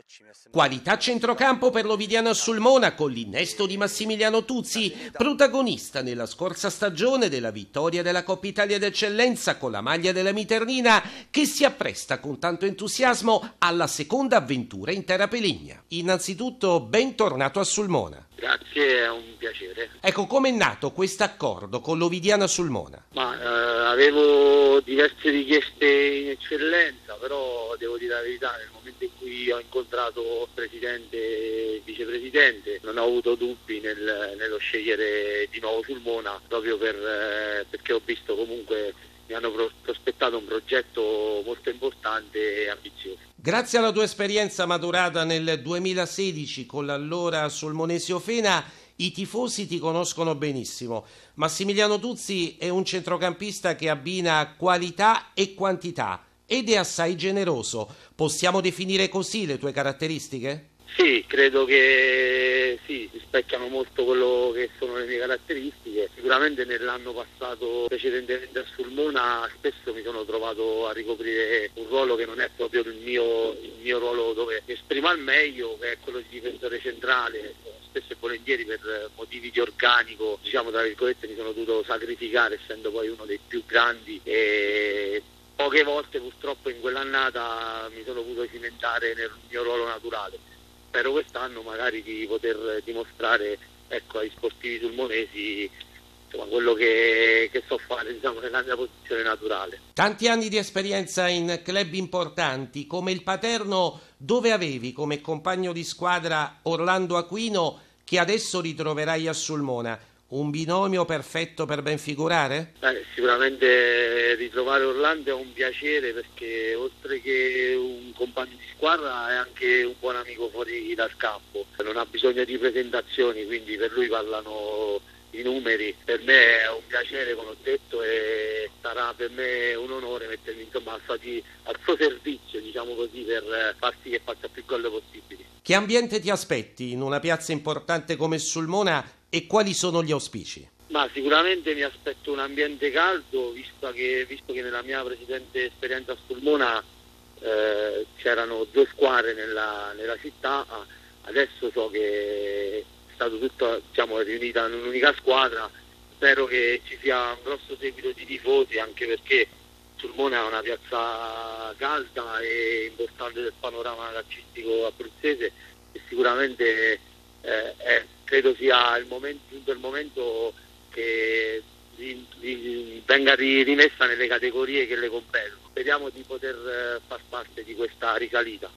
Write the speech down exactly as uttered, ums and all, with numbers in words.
Qualità centrocampo per l'Ovidiana Sulmona con l'innesto di Massimiliano Tuzzi, protagonista nella scorsa stagione della vittoria della Coppa Italia d'Eccellenza con la maglia della Miternina, che si appresta con tanto entusiasmo alla seconda avventura in terra peligna. Innanzitutto, bentornato a Sulmona. Grazie, è un piacere. Ecco, com'è nato questo accordo con l'Ovidiana Sulmona? Ma eh, avevo diverse richieste in eccellenza, però devo dire la verità, nel momento in cui ho incontrato il presidente e il vicepresidente non ho avuto dubbi nel, nello scegliere di nuovo Sulmona, proprio per, eh, perché ho visto comunque mi hanno prospettato un progetto molto importante e ambizioso. Grazie alla tua esperienza maturata nel duemilasedici con l'allora Sulmonesi Ofena, i tifosi ti conoscono benissimo. Massimiliano Tuzzi è un centrocampista che abbina qualità e quantità ed è assai generoso. Possiamo definire così le tue caratteristiche? Sì, credo che sì, rispecchiano molto quello che sono le mie caratteristiche. Sicuramente nell'anno passato precedentemente a Sulmona spesso mi sono trovato a ricoprire un ruolo che non è proprio il mio, il mio ruolo dove mi esprimo al meglio, che è quello di difensore centrale. Spesso e volentieri per motivi di organico, diciamo tra virgolette, mi sono dovuto sacrificare essendo poi uno dei più grandi e poche volte purtroppo in quell'annata mi sono potuto cimentare nel mio ruolo naturale. Spero quest'anno magari di poter dimostrare, ecco, ai sportivi sulmonesi insomma, quello che, che so fare, diciamo, nella mia posizione naturale. Tanti anni di esperienza in club importanti come il Paterno, dove avevi come compagno di squadra Orlando Aquino, che adesso ritroverai a Sulmona. Un binomio perfetto per ben figurare? Eh, sicuramente ritrovare Orlando è un piacere, perché oltre che un compagno di squadra è anche un buon amico fuori dal campo. Non ha bisogno di presentazioni, quindi per lui parlano i numeri. Per me è un piacere, come ho detto, e sarà per me un onore mettermi insomma al suo servizio, diciamo così, per far sì che faccia più gol possibili. Che ambiente ti aspetti in una piazza importante come Sulmona e quali sono gli auspici? Ma sicuramente mi aspetto un ambiente caldo, visto che, visto che nella mia precedente esperienza a Sulmona eh, c'erano due squadre nella, nella città. Adesso so che è stato tutto, diciamo, riunita in un'unica squadra. Spero che ci sia un grosso seguito di tifosi, anche perché Sulmona è una piazza calda e importante del panorama calcistico abruzzese e sicuramente eh, è, credo sia il momento, giunto il momento che ri, ri, venga rimessa nelle categorie che le competono. Speriamo di poter far parte di questa risalita.